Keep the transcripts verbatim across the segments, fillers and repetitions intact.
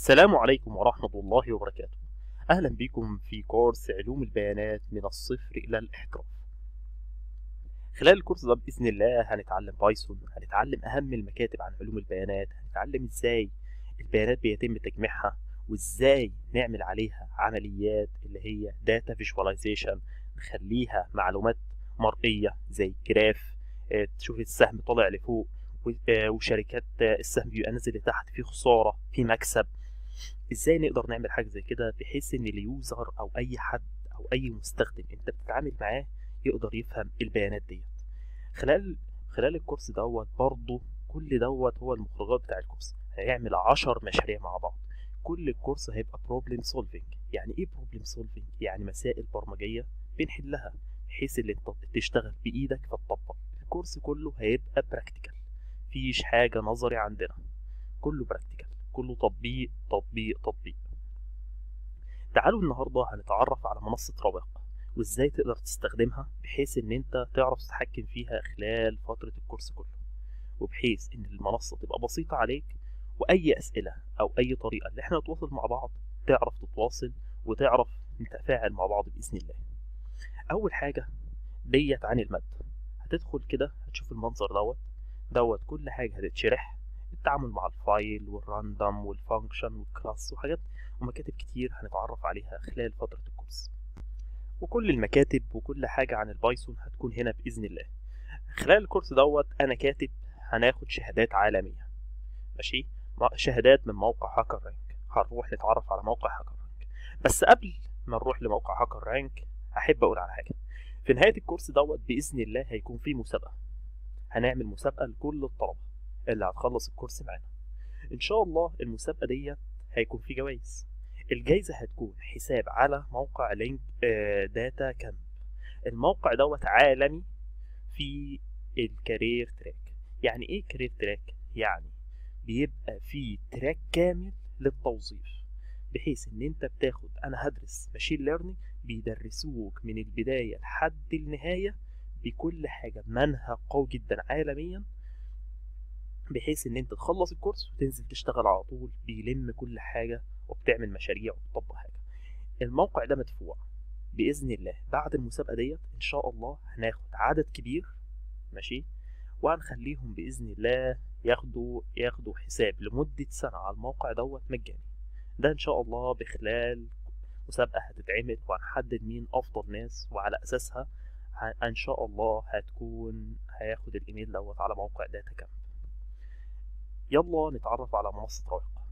السلام عليكم ورحمة الله وبركاته. أهلا بكم في كورس علوم البيانات من الصفر إلى الاحتراف. خلال الكورس ده بإذن الله هنتعلم بايثون، هنتعلم أهم المكاتب عن علوم البيانات، هنتعلم إزاي البيانات بيتم تجميعها وإزاي نعمل عليها عمليات اللي هي داتا فيجواليزيشن، نخليها معلومات مرئية زي الجراف. آه، تشوف السهم طالع لفوق و- آه، وشركات آه، السهم بيبقى نازل لتحت، في خسارة في مكسب. ازاي نقدر نعمل حاجه زي كده بحيث ان اليوزر او اي حد او اي مستخدم انت بتتعامل معاه يقدر يفهم البيانات ديت. خلال خلال الكورس دوت برضه كل دوت هو المخرجات بتاع الكورس. هيعمل عشر مشاريع مع بعض. كل الكورس هيبقى بروبلم سولفينج. يعني ايه بروبلم سولفينج؟ يعني مسائل برمجيه بنحلها بحيث ان انت تشتغل بايدك فتطبق. الكورس كله هيبقى براكتيكال، مفيش حاجه نظري عندنا، كله براكتيكال، كله تطبيق تطبيق تطبيق. تعالوا النهارده هنتعرف على منصة رواق وازاي تقدر تستخدمها بحيث ان انت تعرف تتحكم فيها خلال فترة الكورس كله، وبحيث ان المنصة تبقى بسيطة عليك، واي اسئلة او اي طريقة اللي احنا نتواصل مع بعض تعرف تتواصل وتعرف نتفاعل مع بعض بإذن الله. اول حاجة ديت عن المادة. هتدخل كده هتشوف المنظر دوت دوت كل حاجة هتتشرح، التعامل مع الفايل والراندوم والفانكشن والكلاس وحاجات ومكاتب كتير هنتعرف عليها خلال فترة الكورس. وكل المكاتب وكل حاجة عن البايثون هتكون هنا بإذن الله. خلال الكورس دوت أنا كاتب هناخد شهادات عالمية، ماشي، شهادات من موقع هاكر رانك. هنروح نتعرف على موقع هاكر رانك. بس قبل ما نروح لموقع هاكر رانك أحب أقول على حاجة. في نهاية الكورس دوت بإذن الله هيكون في مسابقة. هنعمل مسابقة لكل الطلبة اللي هتخلص الكورس معانا. إن شاء الله المسابقة ديت هيكون في جوائز. الجايزة هتكون حساب على موقع لينك آه، داتا كامب. الموقع دوت عالمي في الكارير تراك. يعني ايه كارير تراك؟ يعني بيبقى في تراك كامل للتوظيف، بحيث ان انت بتاخد، انا هدرس ماشين ليرنينج، بيدرسوك من البداية لحد النهاية بكل حاجة، منهج قوي جدا عالميا، بحيث ان انت تخلص الكورس وتنزل تشتغل على طول، بيلم كل حاجة وبتعمل مشاريع وبتطبق حاجة. الموقع ده مدفوع بإذن الله. بعد المسابقة ديت إن شاء الله هناخد عدد كبير، ماشي، وهنخليهم بإذن الله ياخدوا ياخدوا حساب لمدة سنة على الموقع دوت مجاني. ده إن شاء الله بخلال مسابقة هتتعمل، وهنحدد مين أفضل ناس، وعلى أساسها ه- إن شاء الله هتكون هياخد الإيميل دوت على موقع داتا كامب. يلا نتعرف على منصة رواق.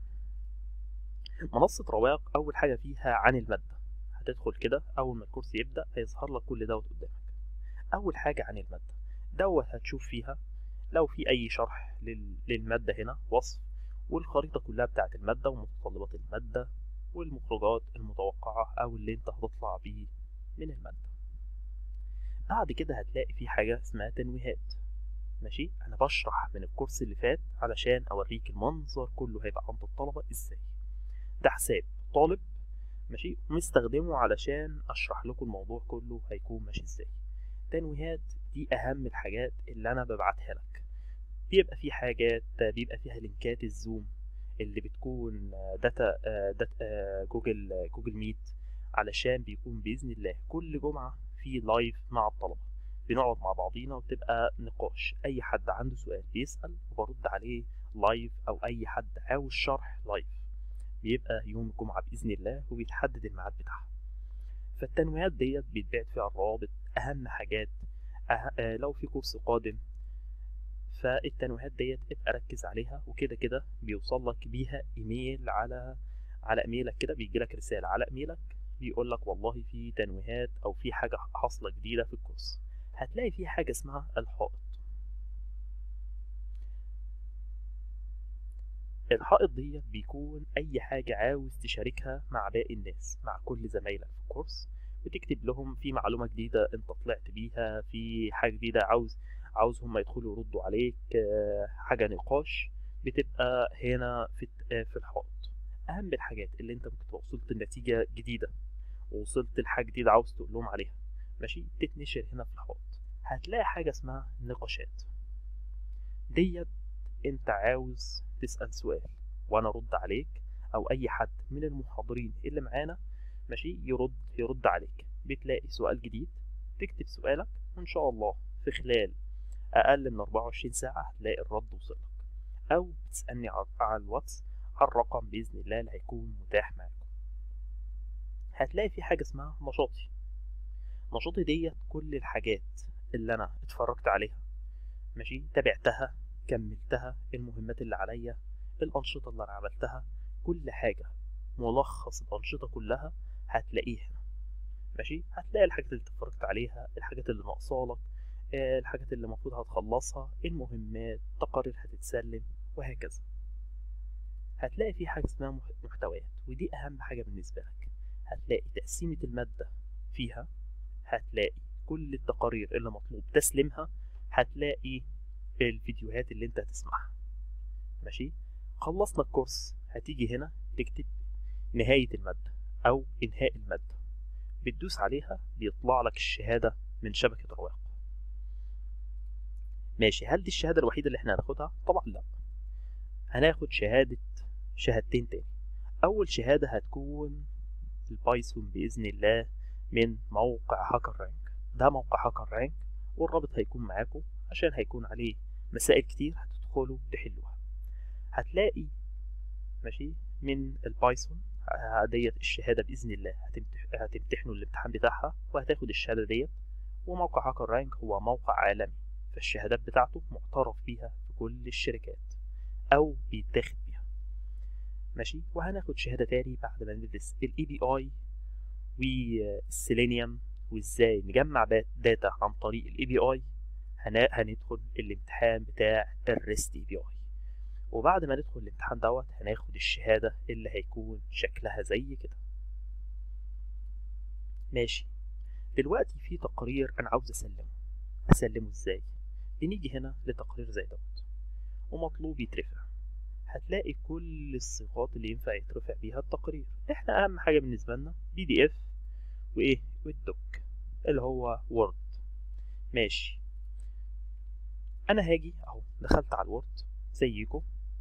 منصة رواق أول حاجة فيها عن المادة. هتدخل كده أول ما الكورس يبدأ هيظهر لك كل دوت قدامك. أول حاجة عن المادة دوت هتشوف فيها لو في أي شرح لل- للمادة، هنا وصف والخريطة كلها بتاعت المادة ومتطلبات المادة والمخرجات المتوقعة أو اللي أنت هتطلع بيه من المادة. بعد كده هتلاقي في حاجة اسمها تنويهات. ماشي، أنا بشرح من الكورس اللي فات علشان أوريك المنظر كله هيبقى عند الطلبة إزاي. ده حساب طالب، ماشي، مستخدمه علشان اشرح لكم الموضوع كله هيكون ماشي ازاي. تنويهات دي اهم الحاجات اللي انا ببعتها لك. بيبقى في حاجات بيبقى فيها لينكات الزوم اللي بتكون داتا داتا جوجل جوجل ميت، علشان بيكون باذن الله كل جمعه في لايف مع الطلبه، بنقعد مع بعضينا وتبقى نقاش. اي حد عنده سؤال بيسأل وبرد عليه لايف، او اي حد عاوز شرح لايف بيبقى يوم الجمعة بإذن الله وبيتحدد الميعاد بتاعها. فالتنويهات ديت بيتبعت فيها الروابط، أهم حاجات. أه... آه لو في كورس قادم فالتنويهات ديت ابقى ركز عليها، وكده كده بيوصل لك بيها إيميل على على إيميلك. كده بيجي لك رسالة على إيميلك بيقول لك والله في تنويهات أو في حاجة حاصلة جديدة في الكورس. هتلاقي في حاجة اسمها الحائط. الحائط ديت بيكون اي حاجة عاوز تشاركها مع باقي الناس، مع كل زمايلك في الكورس، بتكتب لهم في معلومة جديدة انت طلعت بيها، في حاجة جديدة عاوز عاوز هم يدخلوا يردوا عليك، آه، حاجة نقاش، بتبقى هنا في الت- آه، في الحائط. اهم الحاجات اللي انت ممكن تبقى وصلت لنتيجة جديدة ووصلت لحاجة جديدة عاوز تقول لهم عليها، ماشي، تتنشر هنا في الحائط. هتلاقي حاجة اسمها نقاشات. ديت انت عاوز تسأل سؤال وانا ارد عليك، او اي حد من المحاضرين اللي معانا ماشي يرد يرد عليك. بتلاقي سؤال جديد تكتب سؤالك، وان شاء الله في خلال اقل من أربعة وعشرين ساعة هتلاقي الرد وصلك، او تسألني على الواتس على الرقم بإذن الله اللي هيكون متاح معاكم. هتلاقي في حاجة اسمها نشاطي. نشاطي ديت كل الحاجات اللي انا اتفرجت عليها ماشي، تابعتها، كملتها، المهمات اللي عليا، الأنشطة اللي انا عملتها، كل حاجة، ملخص الأنشطة كلها هتلاقيه هنا ماشي. هتلاقي الحاجات اللي اتفرجت عليها، الحاجات اللي ناقصالك، آه، الحاجات اللي المفروض هتخلصها، المهمات، تقارير هتتسلم، وهكذا. هتلاقي في حاجة اسمها محتويات، ودي أهم حاجة بالنسبة لك. هتلاقي تقسيمة المادة فيها، هتلاقي كل التقارير اللي مطلوب تسليمها، هتلاقي الفيديوهات اللي انت هتسمعها ماشي. خلصنا الكورس هتيجي هنا تكتب نهاية المادة أو إنهاء المادة، بتدوس عليها بيطلع لك الشهادة من شبكة رواق ماشي. هل دي الشهادة الوحيدة اللي احنا هناخدها؟ طبعا لا، هناخد شهادة شهادتين تاني. أول شهادة هتكون البايثون بإذن الله من موقع هاكر رانك. ده موقع هاكر رانك، والرابط هيكون معاكم عشان هيكون عليه مسائل كتير هتدخلوا تحلوها. هتلاقي ماشي من البايثون ديت الشهادة بإذن الله هتمتح... هتمتحنوا الامتحان بتاعها وهتاخد الشهادة ديت. وموقع هاكر رانك هو موقع عالمي، فالشهادات بتاعته معترف بيها في كل الشركات أو بيتاخد بيها ماشي. وهناخد شهادة تاني بعد ما ندرس ال إي بي آي والسيلينيوم وازاي نجمع داتا عن طريق ال إي بي آي. هندخل الامتحان بتاع الريست إي بي آي، وبعد ما ندخل الامتحان دوت هناخد الشهادة اللي هيكون شكلها زي كده ماشي. دلوقتي في تقرير انا عاوز اسلمه، اسلمه ازاي؟ بنيجي هنا لتقرير زي دوت ومطلوب يترفع. هتلاقي كل الصيغات اللي ينفع يترفع بيها التقرير. احنا اهم حاجة بالنسبة لنا بي دي اف وايه والدوك اللي هو وورد ماشي. انا هاجي اهو دخلت على الوورد زيكم،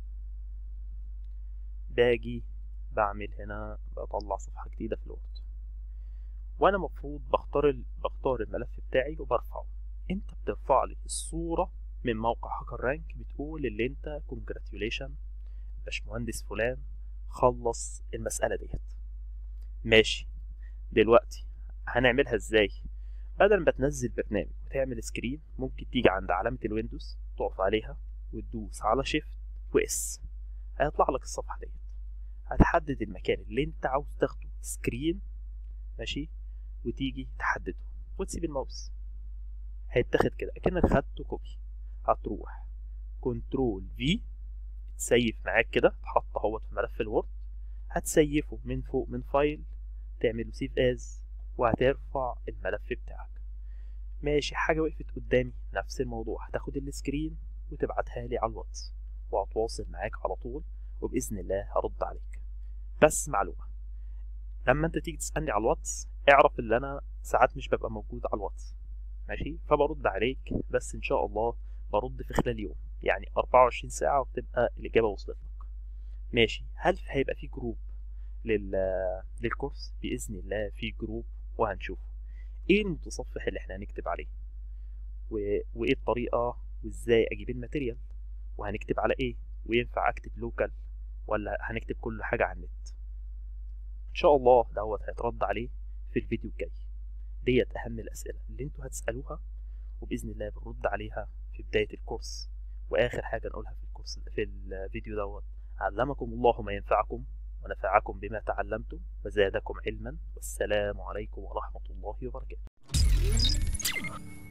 باجي بعمل هنا بطلع صفحة جديدة في الوورد، وانا مفروض بختار ال... بختار الملف بتاعي وبرفعه. انت بترفع لي الصورة من موقع هاكر رانك، بتقول اللي انت كونجراتيوليشن باشمهندس فلان خلص المسألة ديت ماشي. دلوقتي هنعملها ازاي؟ بدل ما تنزل برنامج وتعمل سكرين، ممكن تيجي عند علامة الويندوز تقف عليها وتدوس على شيفت واس، هيطلع لك الصفحة ديت. هتحدد المكان اللي انت عاوز تاخده سكرين ماشي، وتيجي تحدده وتسيب الماوس، هيتاخد كده اكنك خدته كوبي. هتروح كنترول في تسيف معاك كده، تحط اهوت في ملف الوورد، هتسيفه من فوق من فايل، تعمله سيف از، وهترفع الملف بتاعك ماشي. حاجة وقفت قدامي نفس الموضوع، هتاخد السكرين وتبعتها لي على الواتس، وهتواصل معاك على طول، وبإذن الله هرد عليك. بس معلومة، لما انت تيجي تسألني على الواتس اعرف ان انا ساعات مش ببقى موجود على الواتس ماشي، فبرد عليك، بس ان شاء الله برد في خلال يوم، يعني أربعة وعشرين ساعة وبتبقى الإجابة وصلت لك ماشي. هل هيبقى في جروب لل... للكورس؟ بإذن الله في جروب، وهنشوف ايه المتصفح اللي احنا هنكتب عليه و... وايه الطريقة، وازاي اجيب الماتيريال، وهنكتب على ايه، وينفع اكتب لوكال ولا هنكتب كل حاجة على النت. ان شاء الله دوت هيترد عليه في الفيديو الجاي. ديت اهم الاسئلة اللي انتوا هتسألوها، وبإذن الله بنرد عليها في بداية الكورس. واخر حاجة نقولها في الكورس في الفيديو دوت: علمكم الله ما ينفعكم ونفعكم بما تعلمتم وزادكم علما، والسلام عليكم ورحمة الله وبركاته.